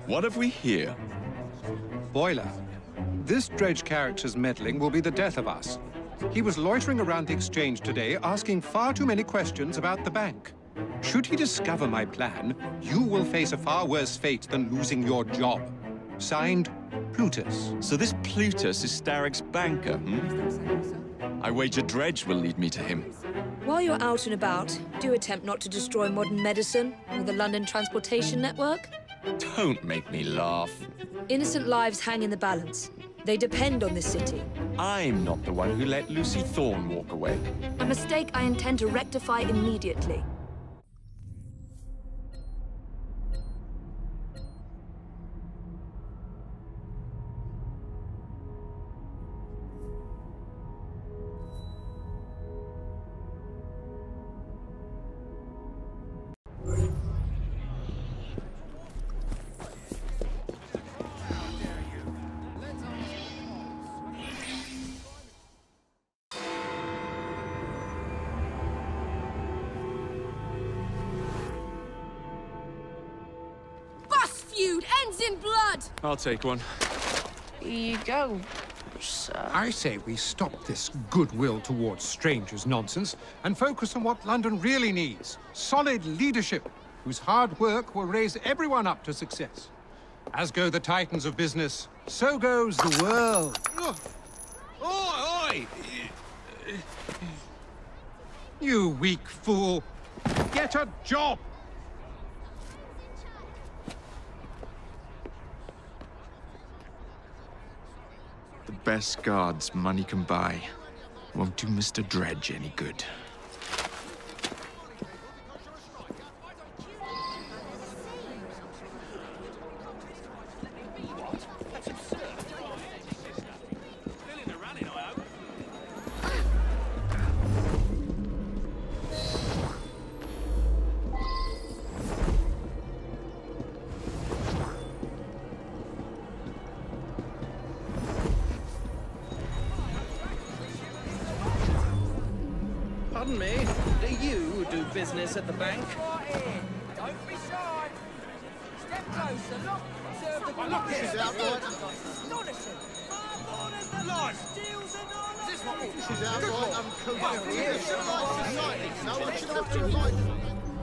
What have we here? Boiler. This dredge character's meddling will be the death of us. He was loitering around the exchange today, asking far too many questions about the bank. Should he discover my plan, you will face a far worse fate than losing your job. Signed, Plutus. So this Plutus is Starrick's banker, I wager Dredge will lead me to him. While you're out and about, do attempt not to destroy modern medicine or the London transportation network. Don't make me laugh. Innocent lives hang in the balance. They depend on this city. I'm not the one who let Lucy Thorne walk away. A mistake I intend to rectify immediately. Feud ends in blood! I'll take one. Here you go, sir. I say we stop this goodwill towards strangers nonsense and focus on what London really needs. Solid leadership, whose hard work will raise everyone up to success. As go the titans of business, so goes the world. Oi! You weak fool. Get a job! The best guards money can buy won't do Mr. Dredge any good. Pardon me, do you do business at the bank? Don't be shy. Step closer, look. Serve the This is outright. astonishing. Far more than the light. Steals and honor. This is outright uncouth. We're a civilized society. No one should have to invite them.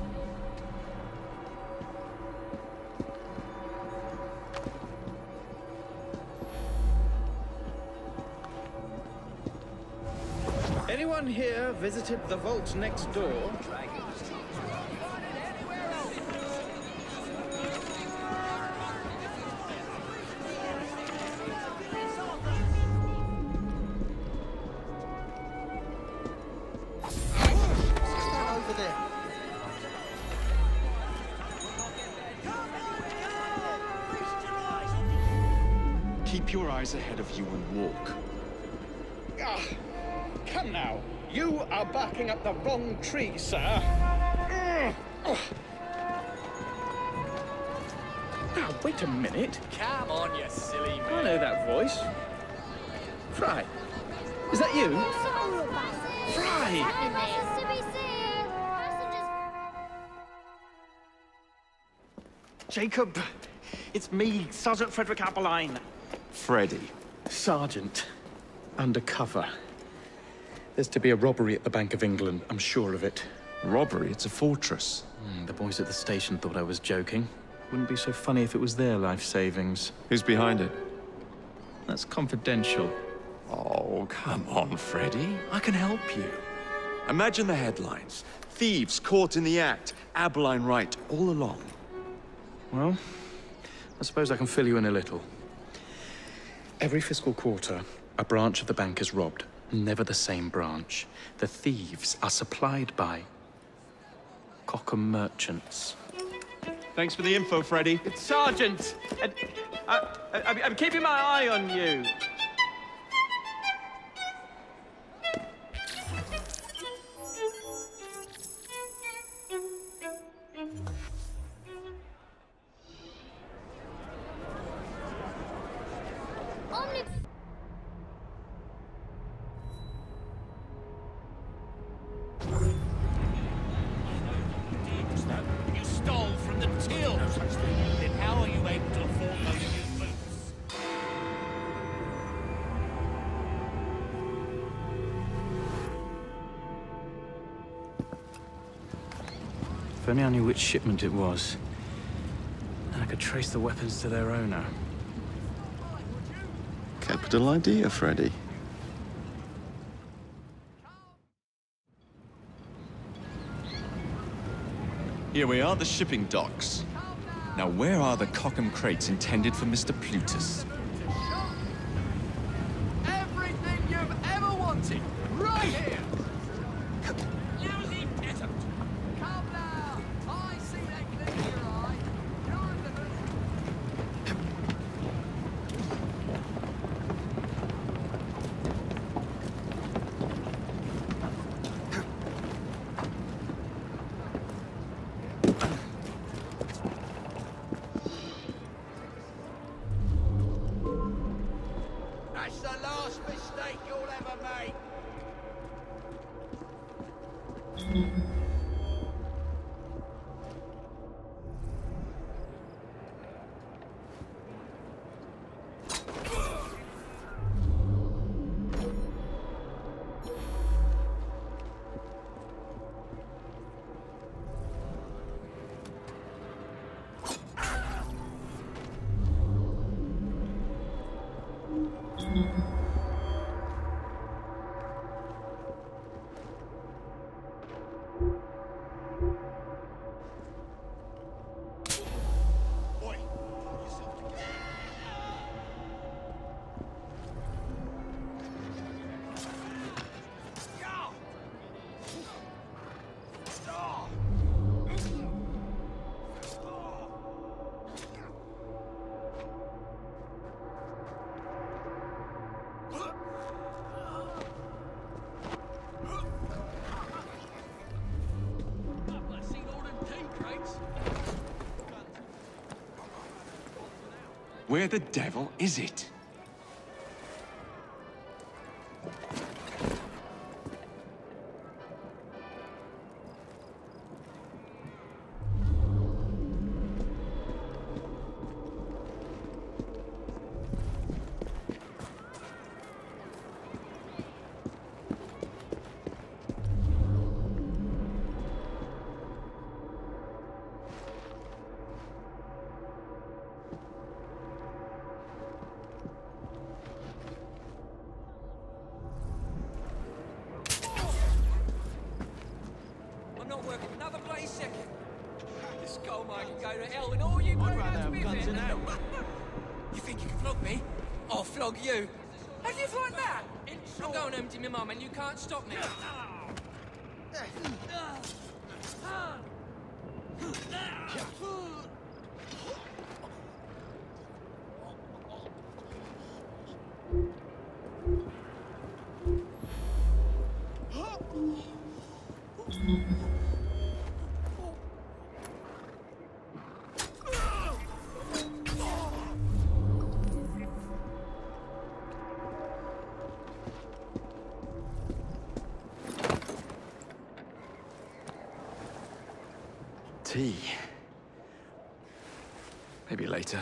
Anyone here visited the vault next door? Over there. Keep your eyes ahead of you and walk. Ah, come now. You are barking up the wrong tree, sir. Now, wait a minute. Come on, you silly man. I know that voice. Frye. Is that you? Frye! Jacob, it's me, Sergeant Frederick Aberline. Freddy. Sergeant, undercover. There's to be a robbery at the Bank of England, I'm sure of it. Robbery? It's a fortress. The boys at the station thought I was joking. Wouldn't be so funny if it was their life savings. Who's behind it? That's confidential. Oh, come on, Freddy. I can help you. Imagine the headlines. Thieves caught in the act. Aberline right all along. Well, I suppose I can fill you in a little. Every fiscal quarter, a branch of the bank is robbed. Never the same branch. The thieves are supplied by Cockham merchants. Thanks for the info, Freddy. It's Sergeant! I'm keeping my eye on you. You stole from the till. Then how are you able to only I knew which shipment it was. And I could trace the weapons to their owner. Capital idea, Freddy. Here we are, the shipping docks. Now, where are the Cockham crates intended for Mr. Plutus? Everything you've ever wanted, right here! Lousy peasant! Come now! I see that gleam in your eye. You're in the... That's the last mistake you'll ever make! Where the devil is it? I'm not working another bloody second. This skull mine can go to hell and all you bloody have guns in hell. You think you can flog me? I'll flog you. How do you find that? I'm going home to my mum and you can't stop me. Tea. Maybe later.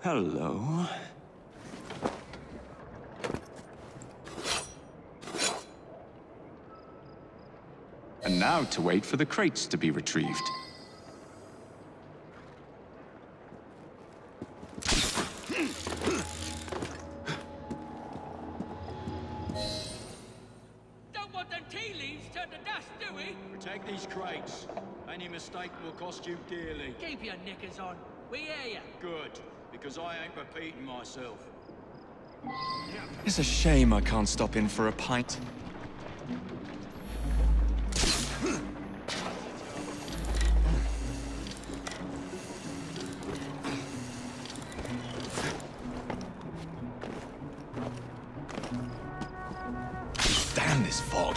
Hello. And now to wait for the crates to be retrieved. Don't want them tea leaves turned to dust, do we? Protect these crates. Any mistake will cost you dearly. Keep your knickers on. We hear ya. Good, because I ain't repeating myself. It's a shame I can't stop in for a pint. Damn this fog.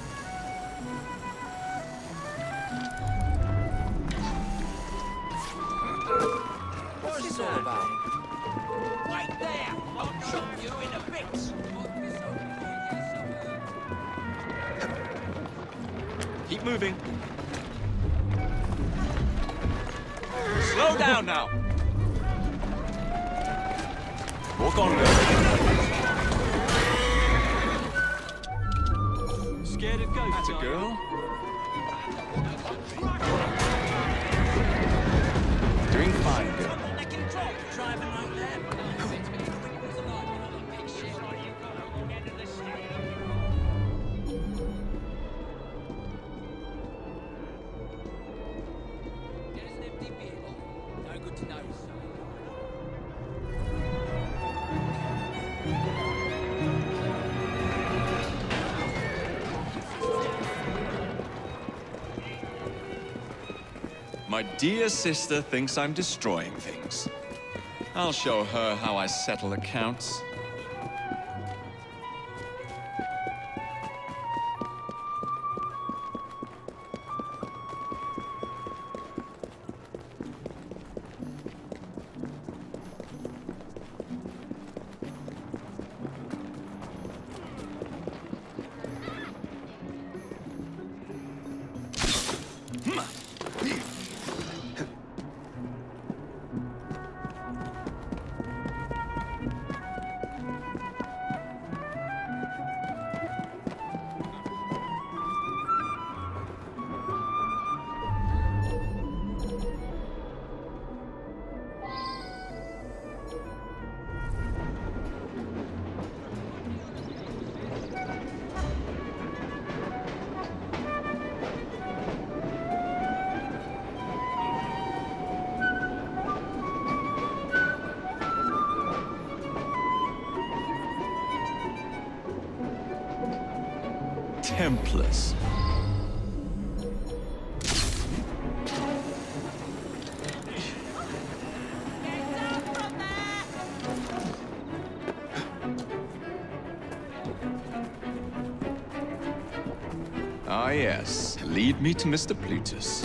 What's this all about? Wait there! I'll chop you into bits! Keep moving. Slow down now. Walk on, girl. Scared of ghosts, That's a girl. Doing fine, girl. They can drop driving like that. There's an empty vehicle. No good to know. My dear sister thinks I'm destroying things. I'll show her how I settle accounts. Templars. Ah, yes. Lead me to Mr. Plutus.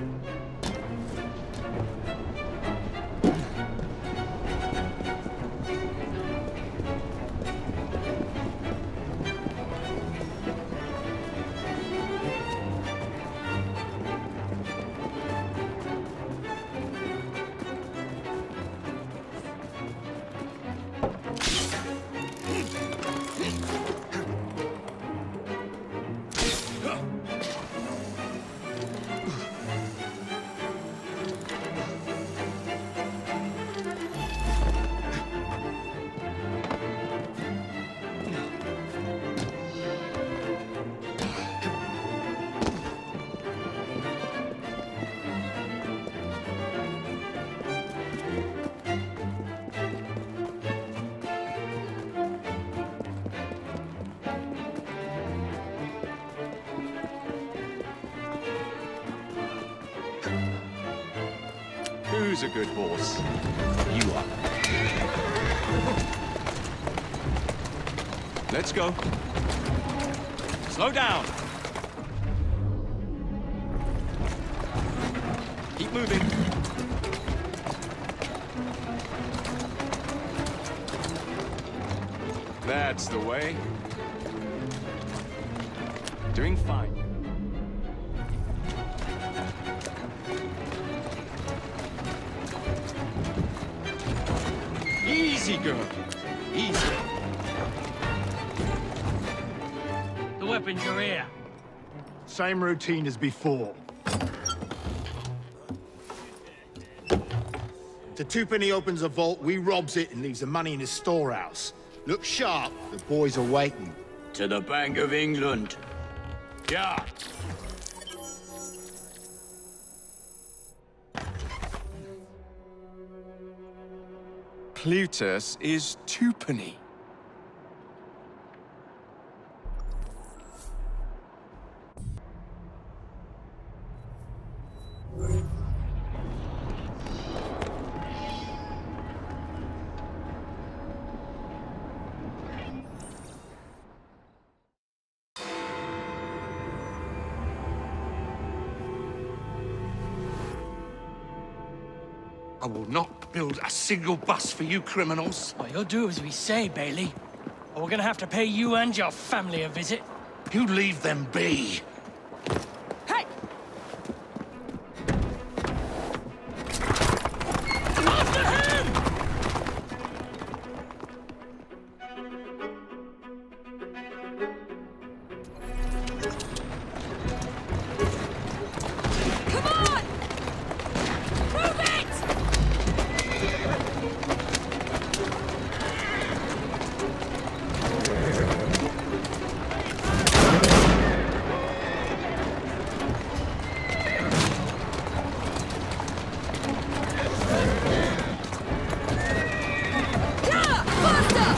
Who's a good horse? You are. Let's go. Slow down. Keep moving. That's the way. Doing fine. Easy, girl. Easy. The weapons are here. Same routine as before. The twopenny opens a vault, we robs it and leaves the money in his storehouse. Look sharp, the boys are waiting. To the Bank of England. Yeah. Plutus is twopenny. I will not build a single bus for you criminals. Well, you'll do as we say, Bailey. Or we're gonna have to pay you and your family a visit. You leave them be. Hey! After him! Come on! Prove it! Yeah! Faster!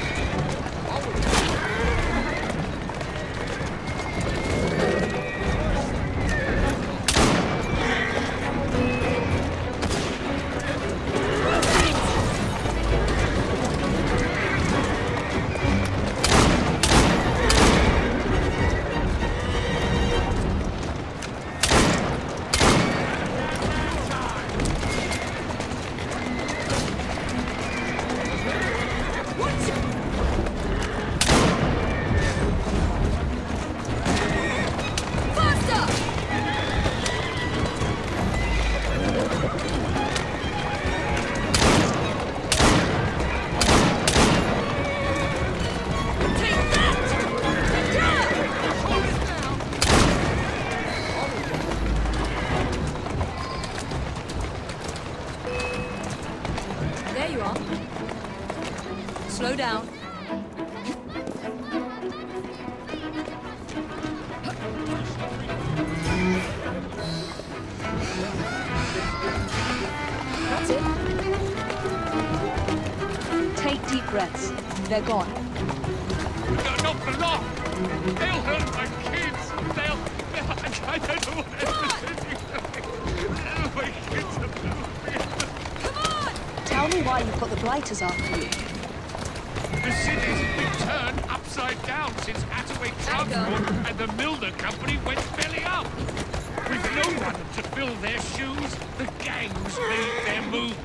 Faster! Take that! There you are. Slow down. That's it. Take deep breaths. They're gone. Not for long. They'll hurt my kids. I don't know what else. My kids are blue. Come on! Tell me why you've got the blighters after you. The city's been turned upside down since Attaway Transport and the Milner Company went belly up. With no one to fill their shoes, the gangs made their move.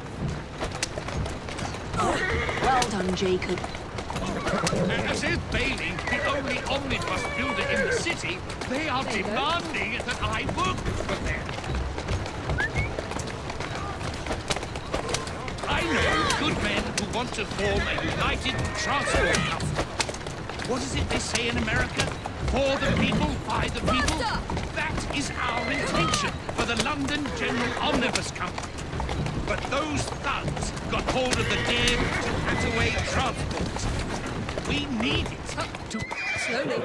Well done, Jacob. As is Bailey, the only omnibus builder in the city, they are demanding that I work for them. I know good men who want to form a united transport company. What is it they say in America? For the people, by the people? That is our intention for the London General Omnibus Company. But those thugs got hold of the dead Attaway Transport. We need it to... Slowly.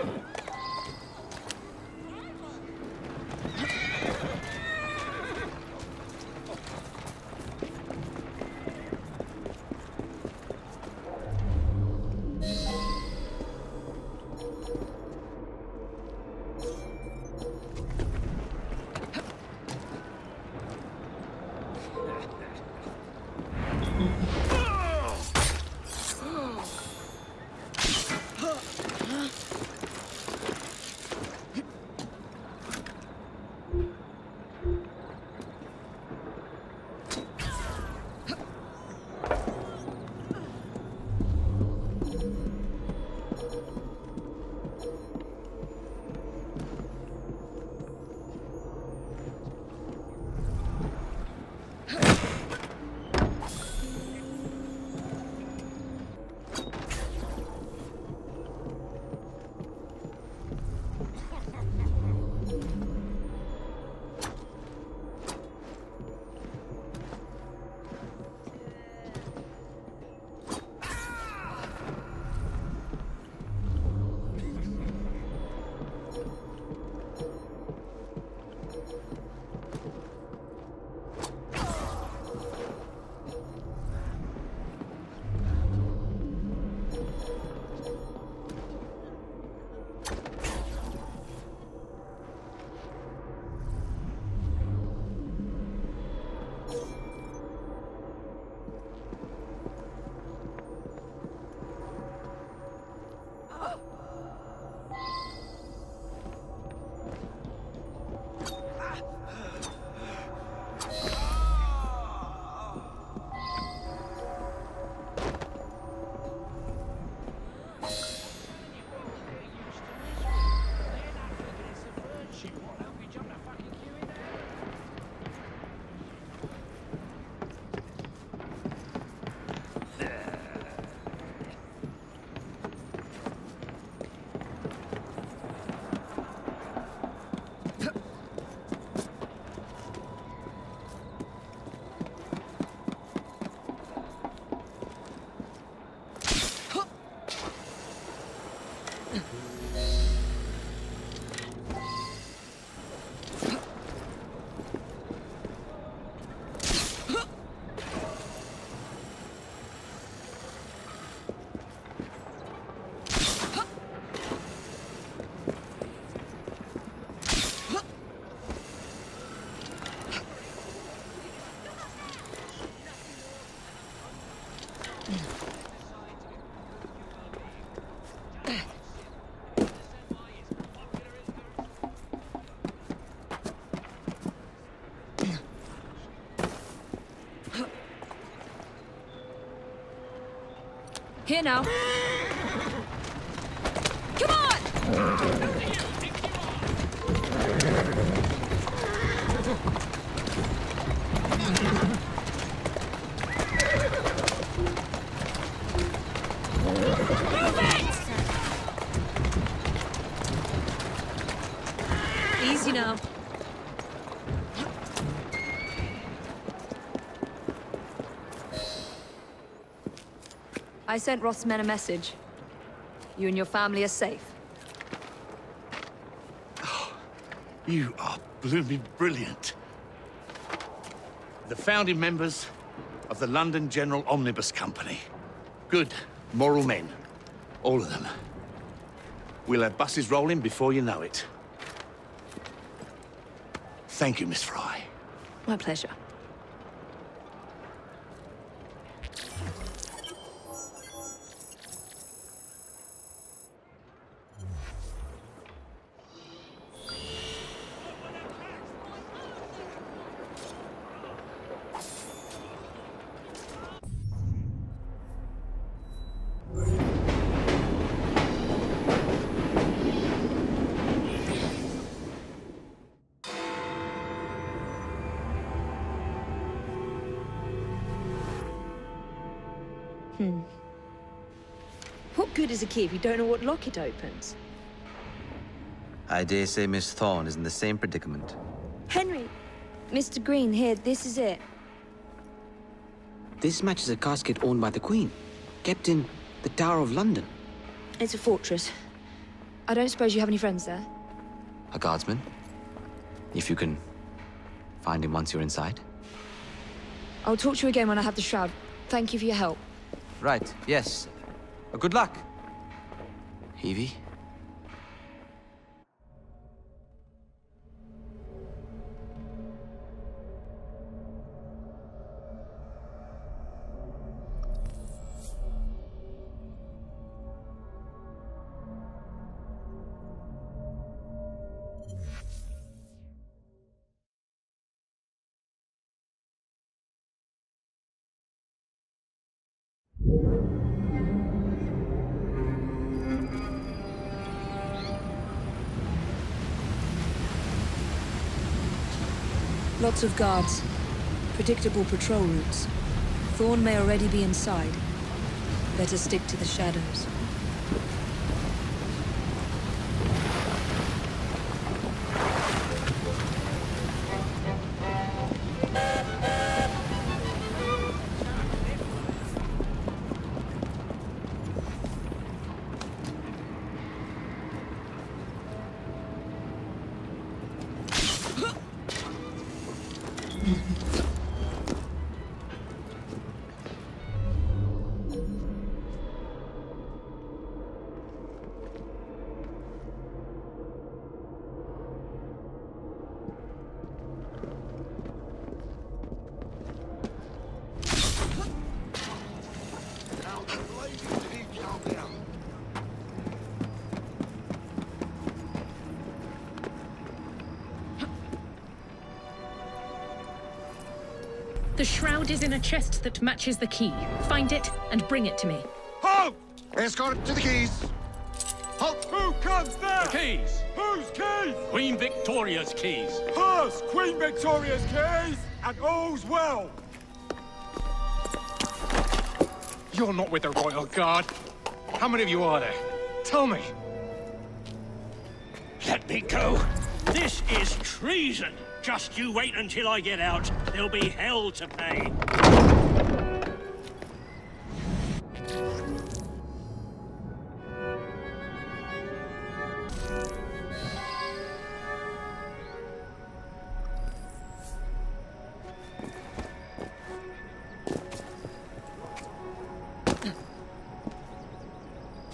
Here now. Come on! Move it! Easy now. I sent Roth's men a message. You and your family are safe. You are blooming brilliant. The founding members of the London General Omnibus Company. Good, moral men. All of them. We'll have buses rolling before you know it. Thank you, Miss Frye. My pleasure. What good is a key if you don't know what lock it opens? I dare say Miss Thorne is in the same predicament. Henry! Mr. Green, here, this is it. This matches a casket owned by the Queen, kept in the Tower of London. It's a fortress. I don't suppose you have any friends there? A guardsman? If you can find him once you're inside. I'll talk to you again when I have the shroud. Thank you for your help. Right, yes. Good luck. Evie? Lots of guards. Predictable patrol routes. Thorne may already be inside. Better stick to the shadows. The shroud is in a chest that matches the key. Find it and bring it to me. Halt! Escort to the keys. Halt! Who comes there? The keys. Whose keys? Queen Victoria's keys. Hers! Queen Victoria's keys! And all's well! You're not with the Royal Guard. How many of you are there? Tell me. Let me go. This is treason. Just you wait until I get out. There'll be hell to pay.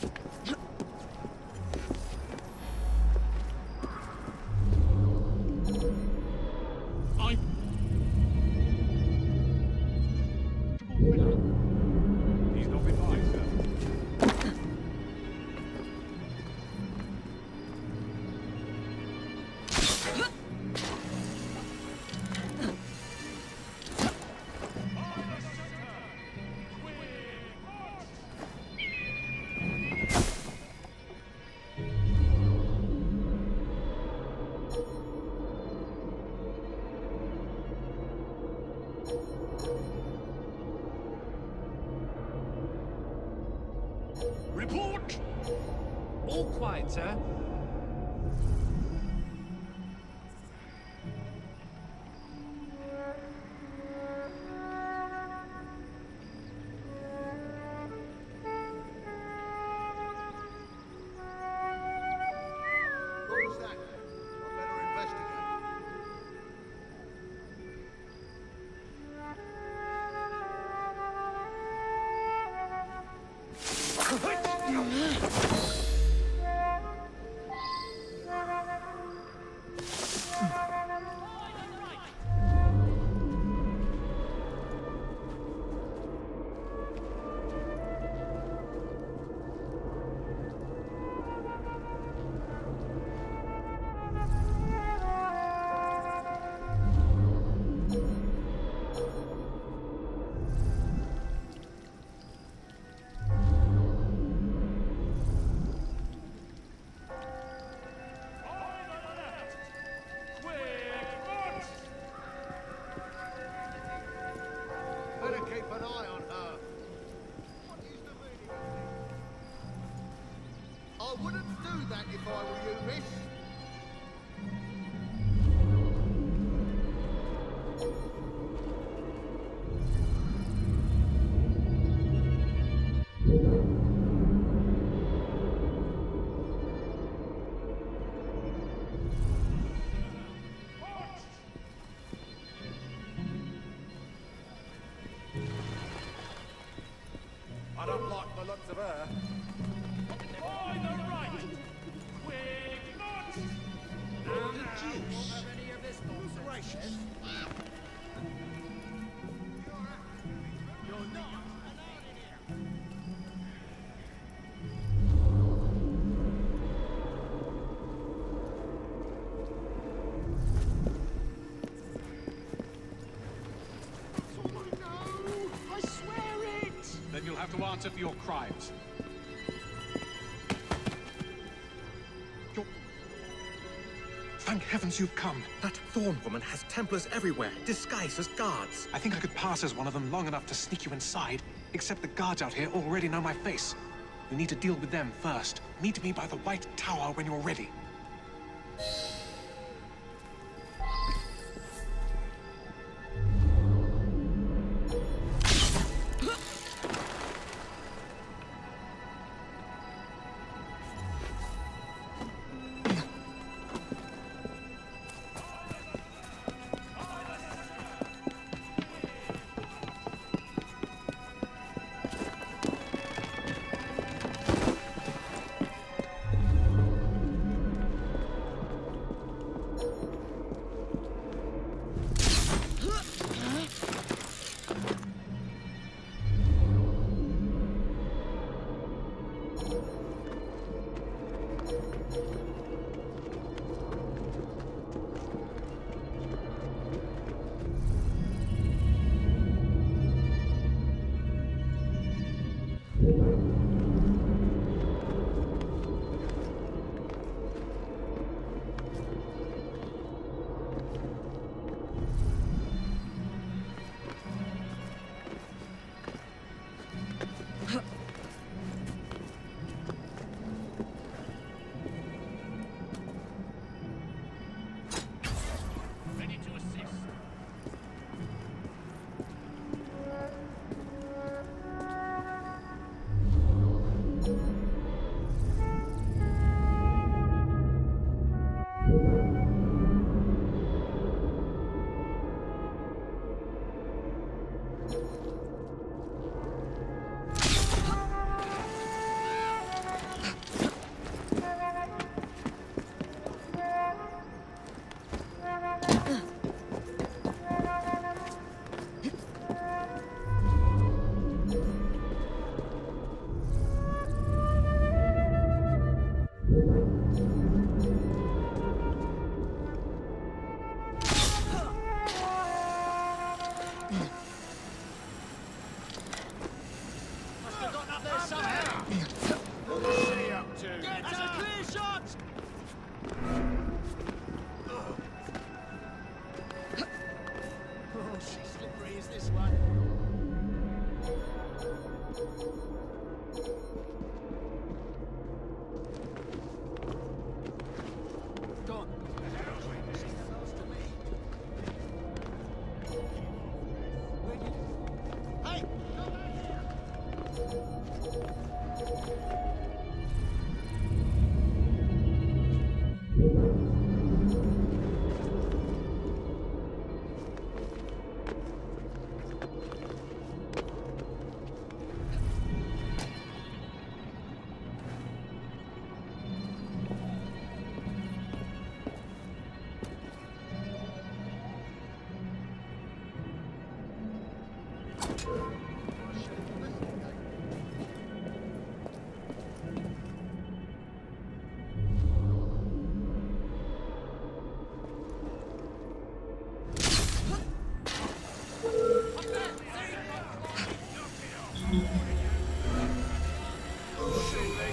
Report! All quiet, sir. What was that? I better investigate. Better keep an eye on her. What is the meaning of this? I wouldn't do that if I were you, miss. I don't like the looks of her. By the right! Quick, not! And the juice. Gracious. You're not. I swear it! Then you'll have to answer for your crimes. Thank heavens you've come. That Thorne woman has Templars everywhere, disguised as guards. I think I could pass as one of them long enough to sneak you inside, except the guards out here already know my face. You need to deal with them first. Meet me by the White Tower when you're ready.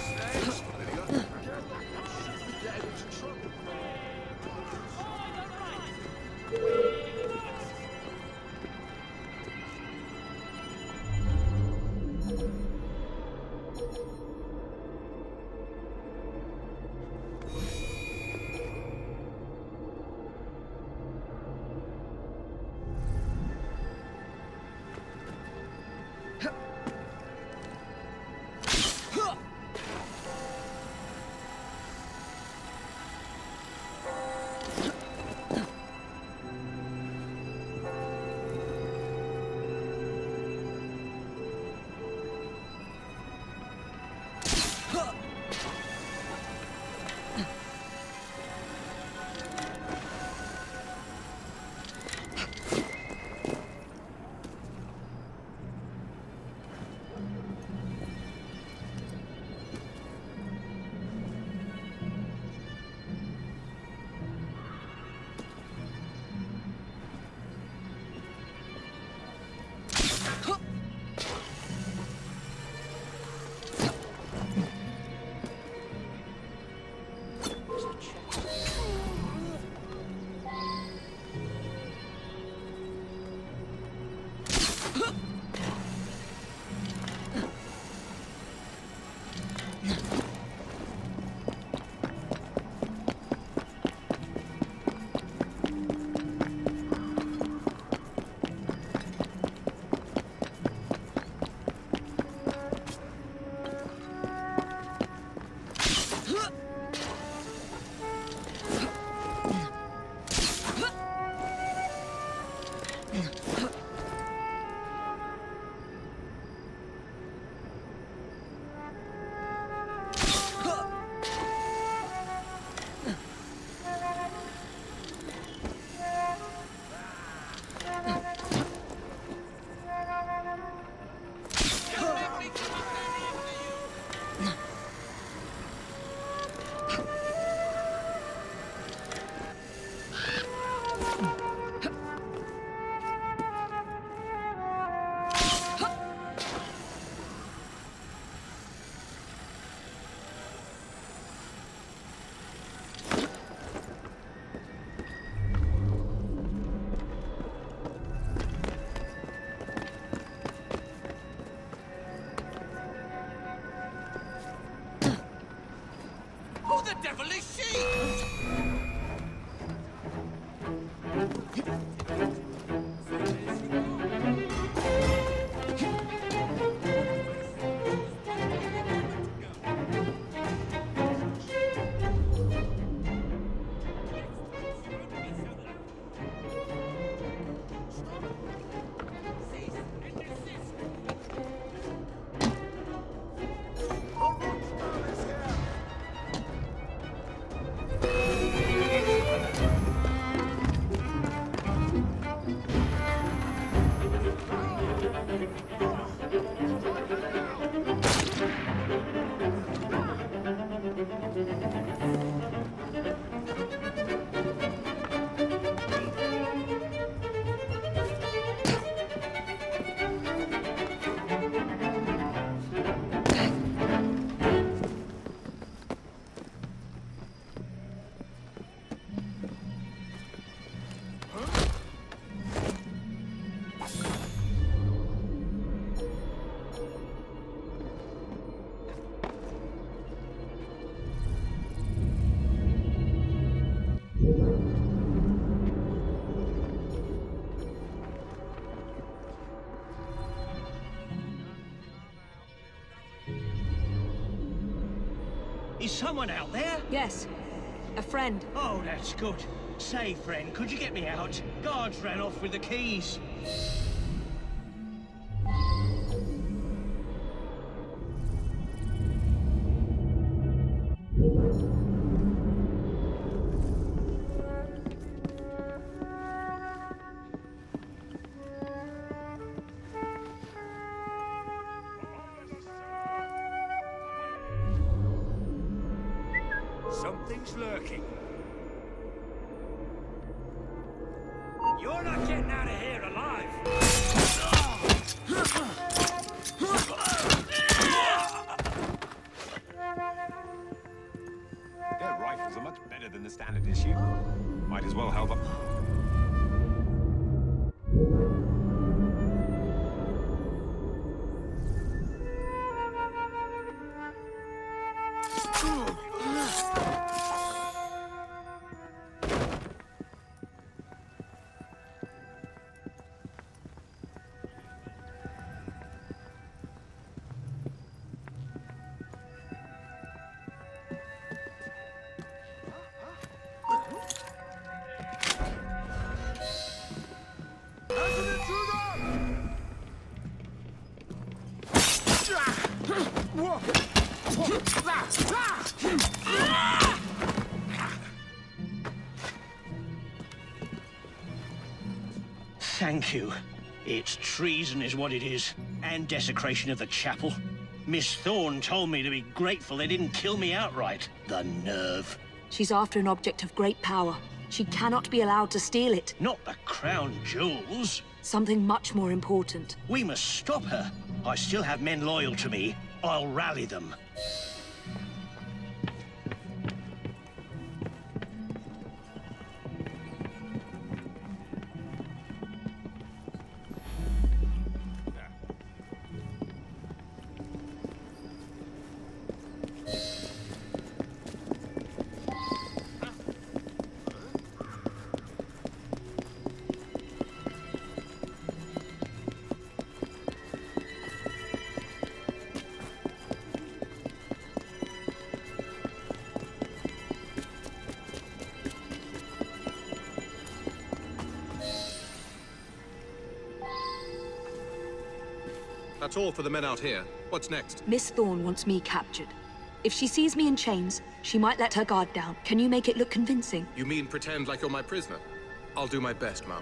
devil is she? Is someone out there? Yes. A friend. Oh, that's good. Say, friend, could you get me out? Guards ran off with the keys. Something's lurking. You're not getting out of here alive. Much better than the standard issue. Might as well help up. Thank you. It's treason is what it is, and desecration of the chapel. Miss Thorne told me to be grateful they didn't kill me outright. The nerve. She's after an object of great power. She cannot be allowed to steal it. Not the crown jewels. Something much more important. We must stop her. I still have men loyal to me. I'll rally them. That's all for the men out here. What's next? Miss Thorne wants me captured. If she sees me in chains, she might let her guard down. Can you make it look convincing? You mean pretend like you're my prisoner? I'll do my best, Mom.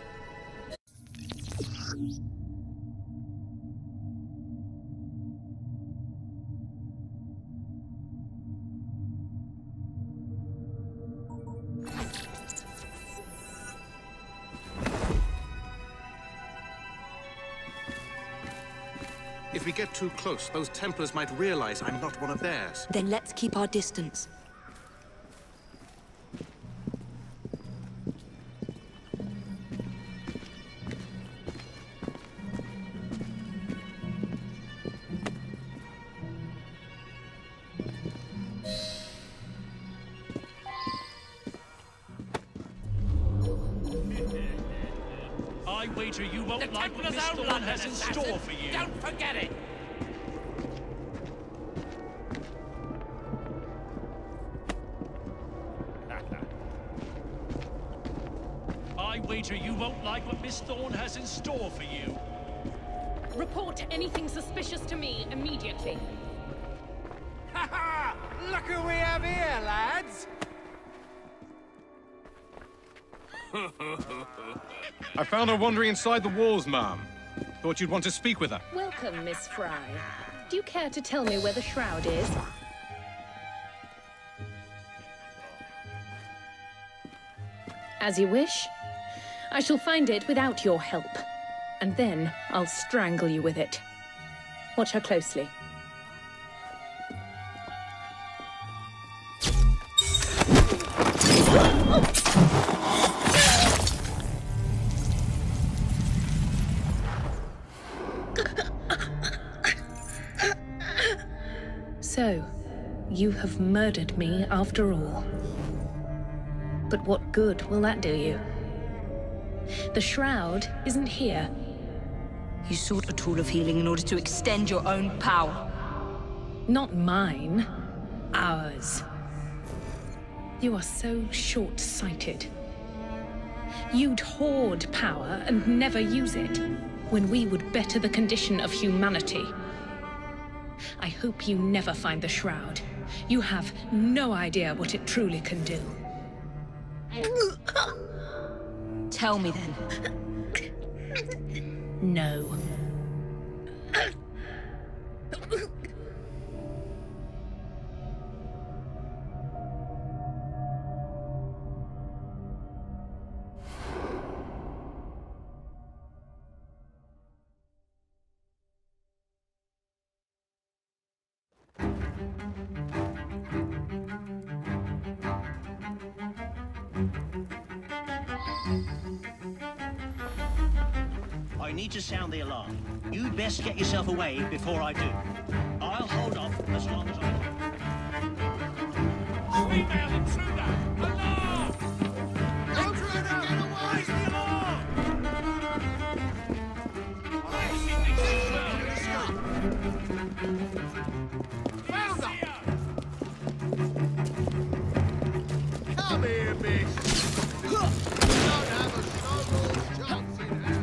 If we get too close, those Templars might realize I'm not one of theirs. Then let's keep our distance. I wager you won't like what Miss Thorne has in store for you. Don't forget it! I wager you won't like what Miss Thorne has in store for you. Report anything suspicious to me immediately. Ha ha! Look who we have here, lads! I found her wandering inside the walls, ma'am. Thought you'd want to speak with her. Welcome, Miss Frye. Do you care to tell me where the shroud is? As you wish. I shall find it without your help. And then I'll strangle you with it. Watch her closely. So, you have murdered me after all. But what good will that do you? The shroud isn't here. You sought a tool of healing in order to extend your own power. Not mine. Ours. You are so short-sighted. You'd hoard power and never use it, when we would better the condition of humanity. I hope you never find the shroud. You have no idea what it truly can do. Tell me then. No. need to sound the alarm. You'd best get yourself away before I do. I'll hold off as long as I can. Female intruder! Alarm! Intruder! Get away! Raise the alarm! Found her! Come here, bitch! You don't have a snowball's chance in hell.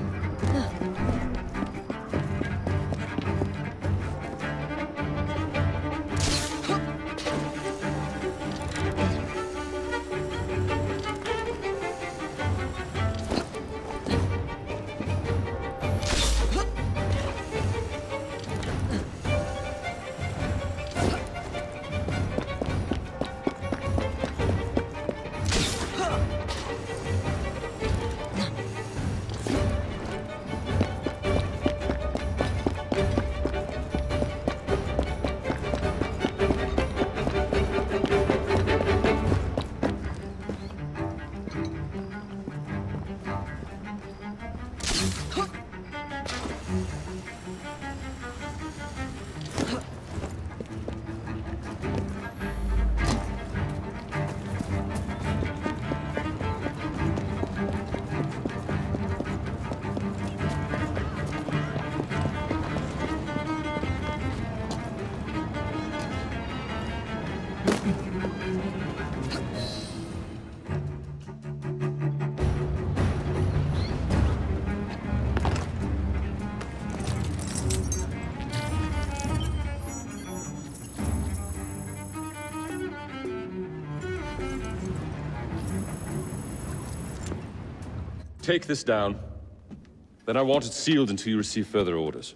Take this down. Then I want it sealed until you receive further orders.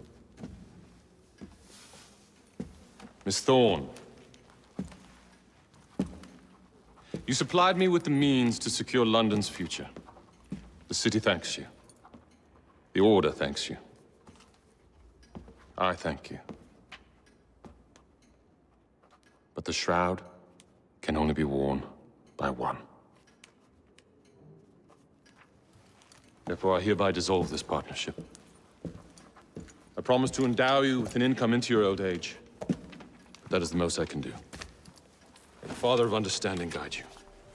Miss Thorne. You supplied me with the means to secure London's future. The city thanks you. The Order thanks you. I thank you. But the shroud can only be worn by one. Therefore, I hereby dissolve this partnership. I promise to endow you with an income into your old age. But that is the most I can do. May the Father of Understanding guide you.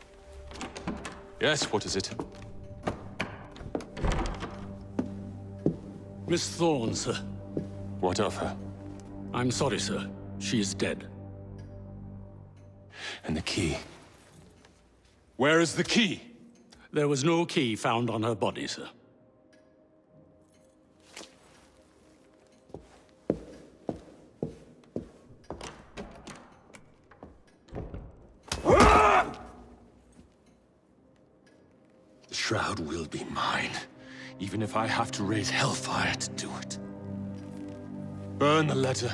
Yes, what is it? Miss Thorne, sir. What of her? I'm sorry, sir. She is dead. And the key? Where is the key? There was no key found on her body, sir. The shroud will be mine, even if I have to raise hellfire to do it. Burn the letter.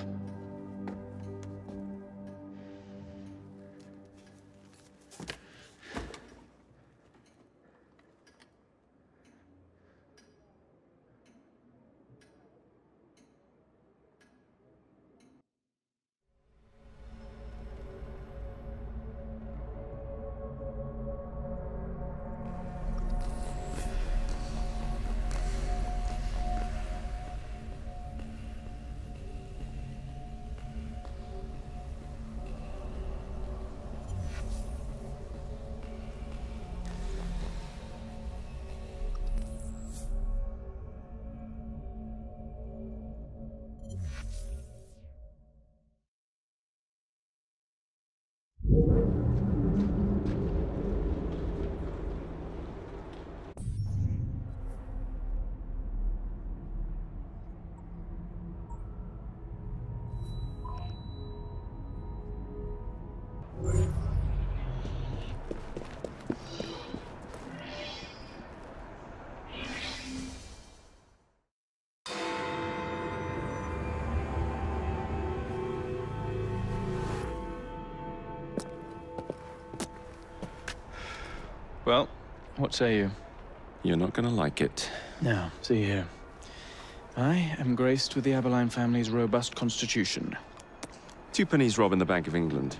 Well, what say you? You're not gonna like it. Now, see here. I am graced with the Aberline family's robust constitution. 2 pennies robbing the Bank of England.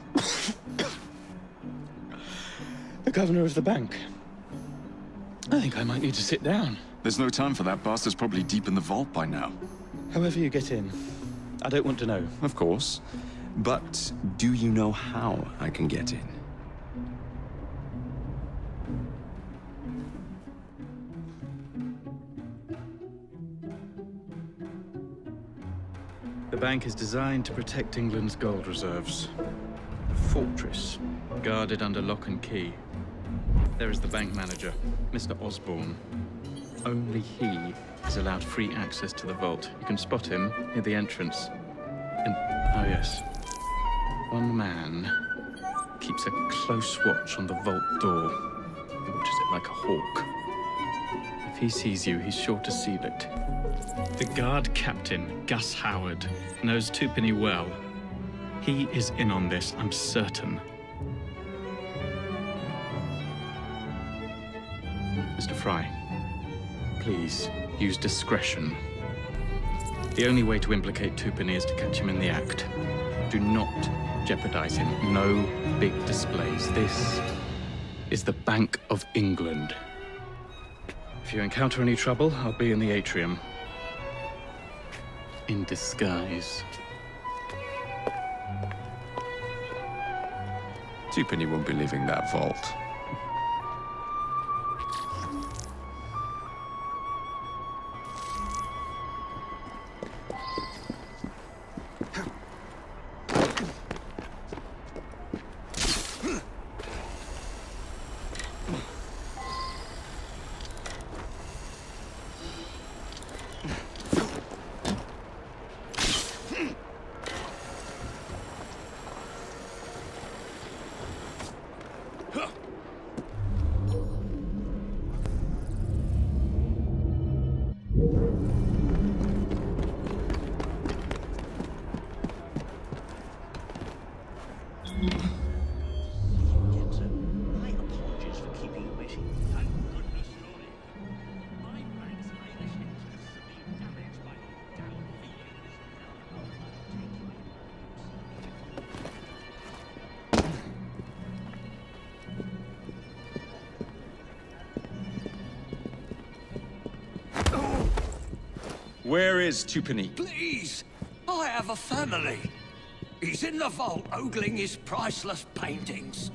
The governor of the bank. I think I might need to sit down. There's no time for that. Bastard's probably deep in the vault by now. However you get in, I don't want to know. Of course. But do you know how I can get in? The bank is designed to protect England's gold reserves. A fortress, guarded under lock and key. There is the bank manager, Mr. Osborne. Only he is allowed free access to the vault. You can spot him near the entrance. And, oh yes, one man keeps a close watch on the vault door. He watches it like a hawk. If he sees you, he's sure to seal it. The guard captain, Gus Howard, knows Twopenny well. He is in on this, I'm certain. Mr. Frye, please use discretion. The only way to implicate Twopenny is to catch him in the act. Do not jeopardize him. No big displays. This is the Bank of England. If you encounter any trouble, I'll be in the atrium. In disguise. Twopenny won't be leaving that vault. Where is Twopenny? Please! I have a family. He's in the vault ogling his priceless paintings.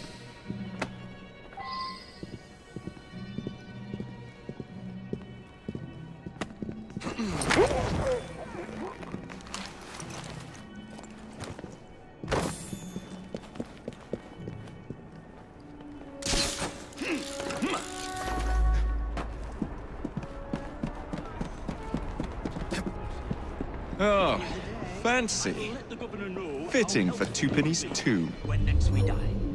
Oh, fancy. Fitting for Twopenny's tomb. When next we die.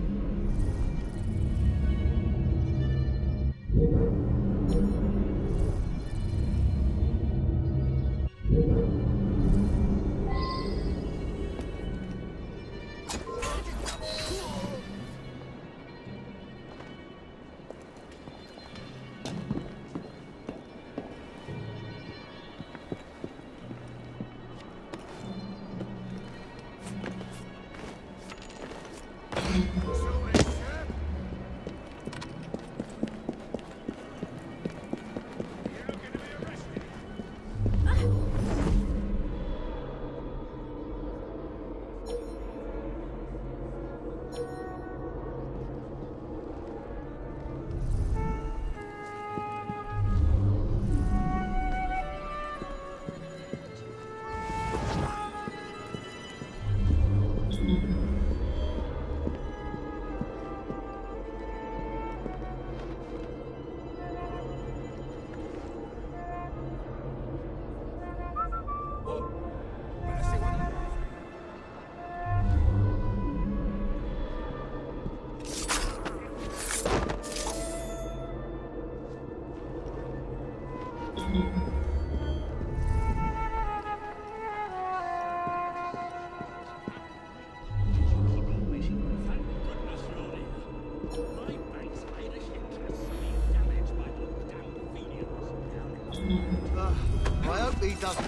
I hope he doesn't.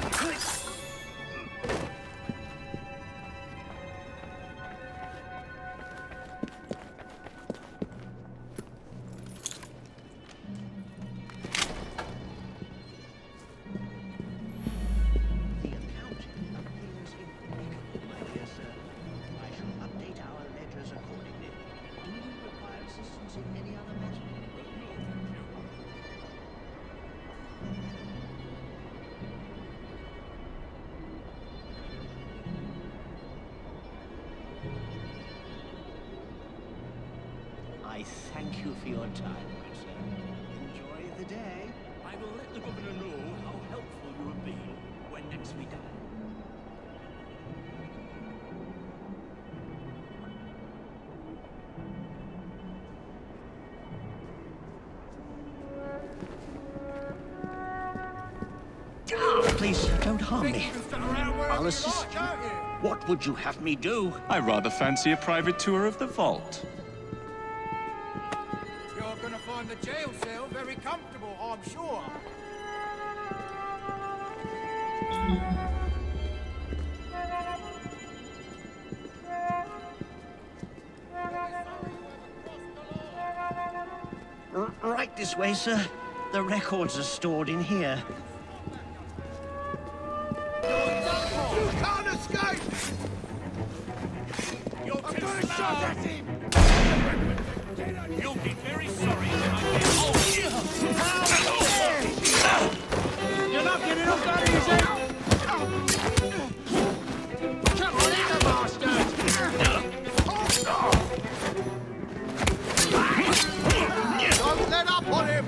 I thank you for your time, good sir. Enjoy the day. I will let the governor know how helpful you have been when next we dine. Please, don't harm me. I'll assist you. What would you have me do? I rather fancy a private tour of the vault. You're gonna find the jail cell very comfortable, I'm sure. Right this way, sir. The records are stored in here. You can't escape! You're I'm too gonna slow. shot at him! You'll be very sorry when I get hold of you. You're not getting up that easy! Come on, in the bastard! Don't let up on him!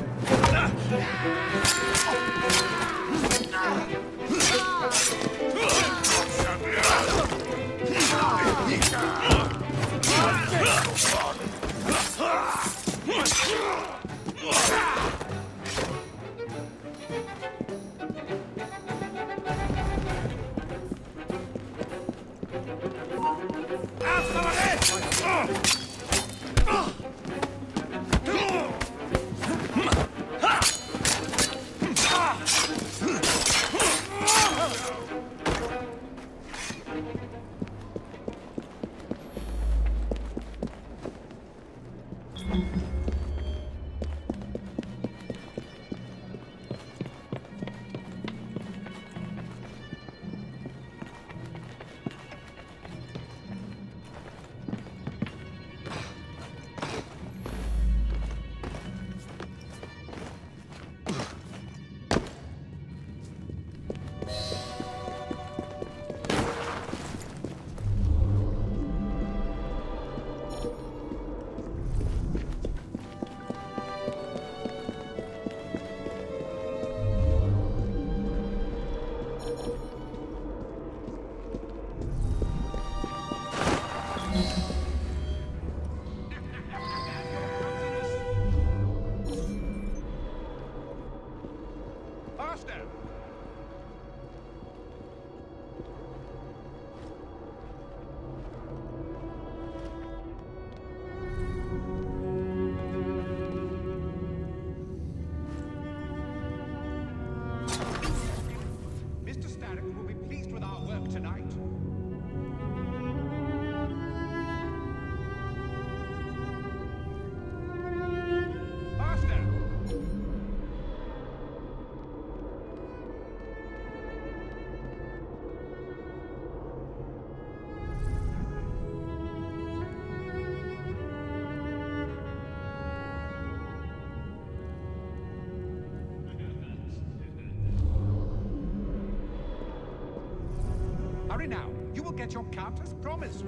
Hurry now. You will get your cut as promised.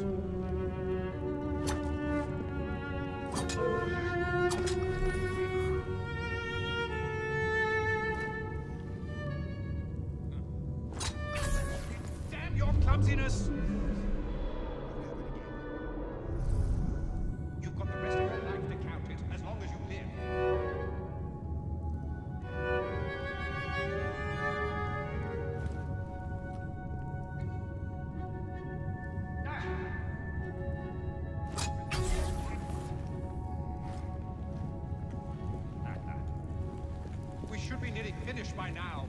Damn your clumsiness! You've got the rest of your life to count it, as long as you live. We should be nearly finished by now.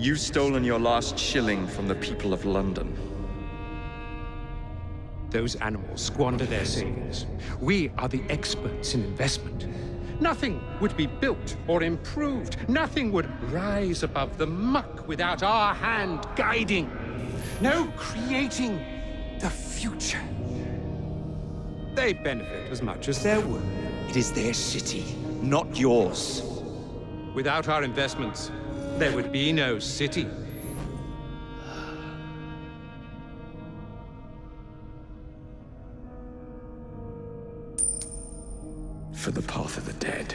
You've stolen your last shilling from the people of London. Those animals squander their savings. We are the experts in investment. Nothing would be built or improved. Nothing would rise above the muck without our hand guiding. No creating the future. They benefit as much as their work. It is their city, not yours. Without our investments, there would be no city. For the path of the dead.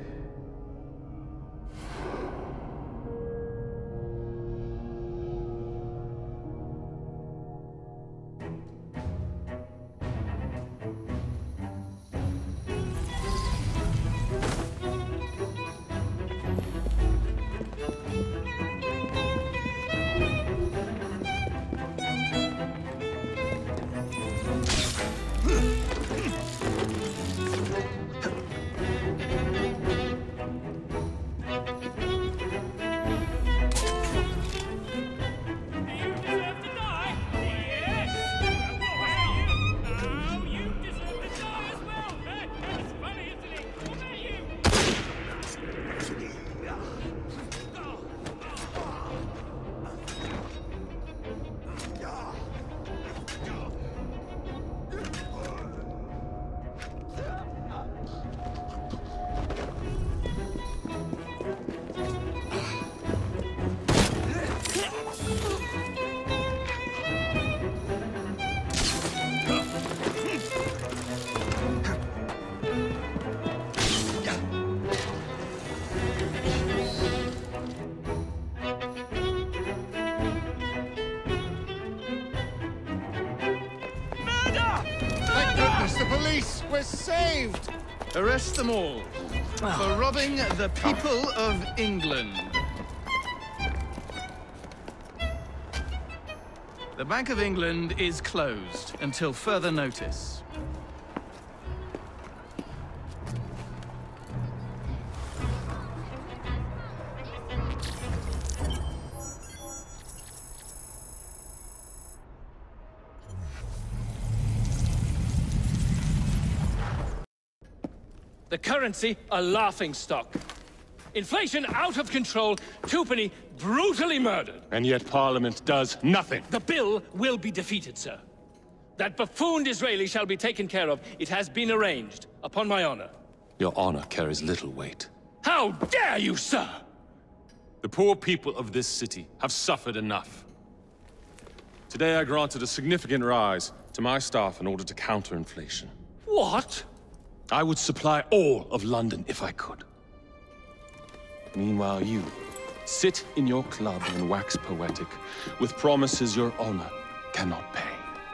The police! We're saved! Arrest them all for robbing the people of England. The Bank of England is closed until further notice. The currency a laughingstock. Inflation out of control, Twopenny brutally murdered. And yet Parliament does nothing. The bill will be defeated, sir. That buffoon Disraeli shall be taken care of. It has been arranged, upon my honor. Your honor carries little weight. How dare you, sir! The poor people of this city have suffered enough. Today I granted a significant rise to my staff in order to counter inflation. What? I would supply all of London if I could. Meanwhile, you sit in your club and wax poetic with promises your honor cannot pay.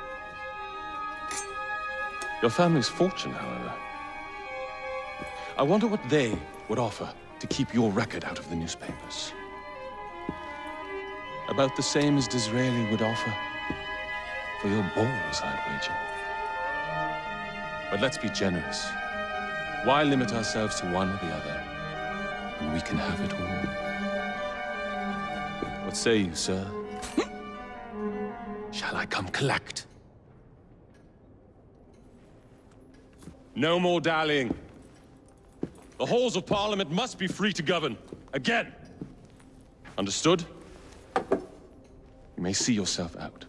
Your family's fortune, however. I wonder what they would offer to keep your record out of the newspapers. About the same as Disraeli would offer for your balls, I'd wager. But let's be generous. Why limit ourselves to one or the other when we can have it all? What say you, sir? Shall I come collect? No more dallying. The halls of Parliament must be free to govern. Again. Understood? You may see yourself out.